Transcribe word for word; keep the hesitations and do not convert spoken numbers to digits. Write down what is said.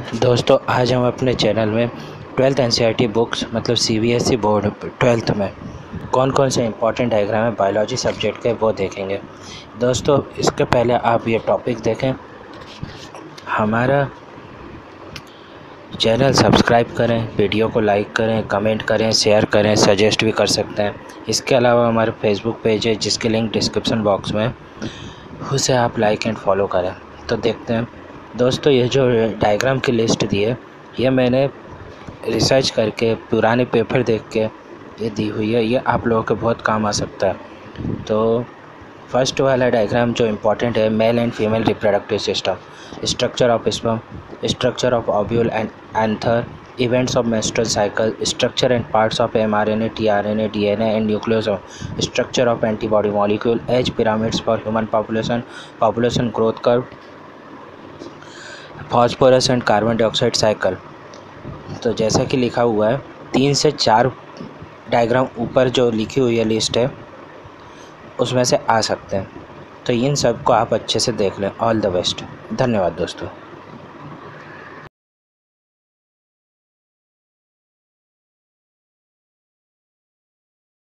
दोस्तों आज हम अपने चैनल में ट्वेल्थ एनसीईआरटी बुक्स मतलब सीबीएसई बोर्ड ट्वेल्थ में कौन कौन से इंपॉर्टेंट डायग्राम है बायोलॉजी सब्जेक्ट के वो देखेंगे। दोस्तों इसके पहले आप ये टॉपिक देखें, हमारा चैनल सब्सक्राइब करें, वीडियो को लाइक करें, कमेंट करें, शेयर करें, सजेस्ट भी कर सकते हैं। इसके अलावा हमारा फेसबुक पेज है जिसकी लिंक डिस्क्रिप्शन बॉक्स में, उसे आप लाइक एंड फॉलो करें। तो देखते हैं दोस्तों, ये जो डायग्राम की लिस्ट दी है ये मैंने रिसर्च करके पुराने पेपर देख के ये दी हुई है, ये आप लोगों के बहुत काम आ सकता है। तो फर्स्ट वाला डायग्राम जो इम्पोर्टेंट है, male and female reproductive system, structure of sperm, structure of ovule and anther, events of menstrual cycle, structure and parts of mRNA, tRNA, DNA and nucleosome, structure of antibody molecule, age pyramids for human population, population growth curve, phosphorus and carbon dioxide cycle. तो जैसा कि लिखा हुआ है, तीन से चार diagram ऊपर जो लिखी हुई है लिस्ट है उसमें से आ सकते हैं। तो इन सब को आप अच्छे से देख लें। All the best. धन्यवाद दोस्तों।